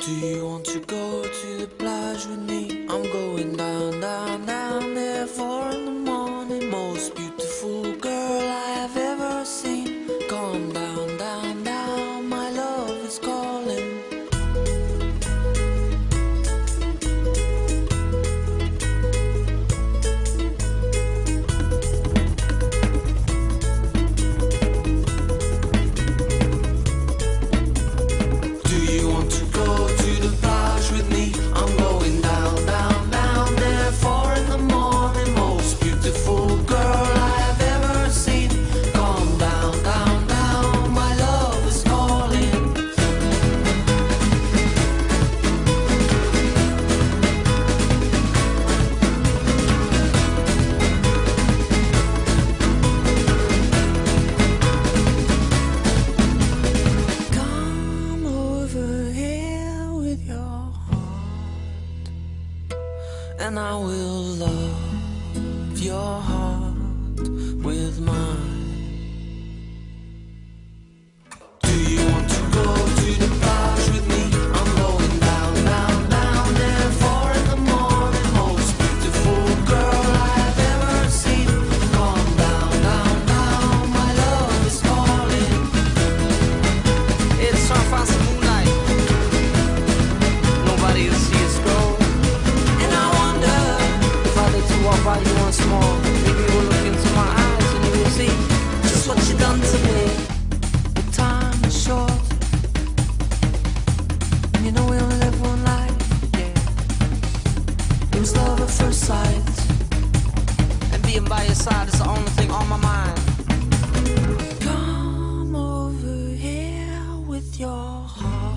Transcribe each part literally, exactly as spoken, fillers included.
Do you want to go to the plage with me? I'm going down, down, down there. Four in the morning, most beautiful girl I have ever seen. Come down, down, down, my love is calling. And I will love your heart with mine. Do you want to go to the plage with me? I'm going down, down, down there. Four in the morning, most beautiful girl I've ever seen. Come down, down, down, my love is calling. It's our fancy moonlight. Nobody will see us go. Walk by you once more. Maybe you will look into my eyes and you will see just what you done to me. The time is short. You know we only live one life. Yeah. It was love at first sight. And being by your side is the only thing on my mind. Come over here with your heart,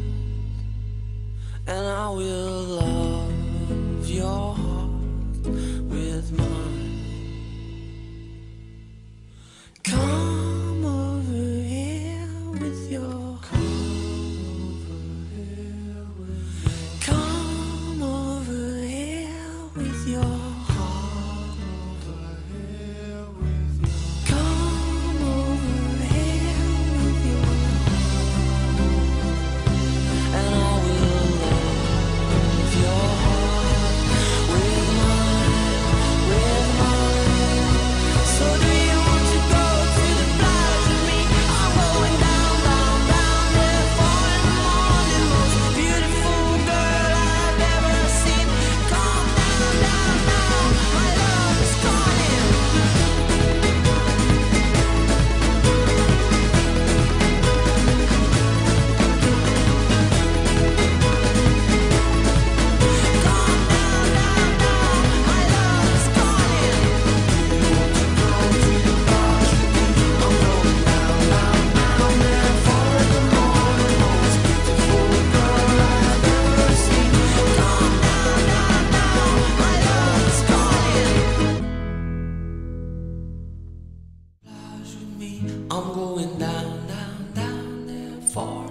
and I will love your heart with mine. Come over here with your Come over here with your heart. Come over here with your and I will love your heart with mine. With mine. So do you want to go to the plage with me? I'm going down, down, down there. Four in the morning, most beautiful girl I've ever seen. Come down, down, down, my love is calling. Come down, down, down, my love is calling. I'm going down, down, down there for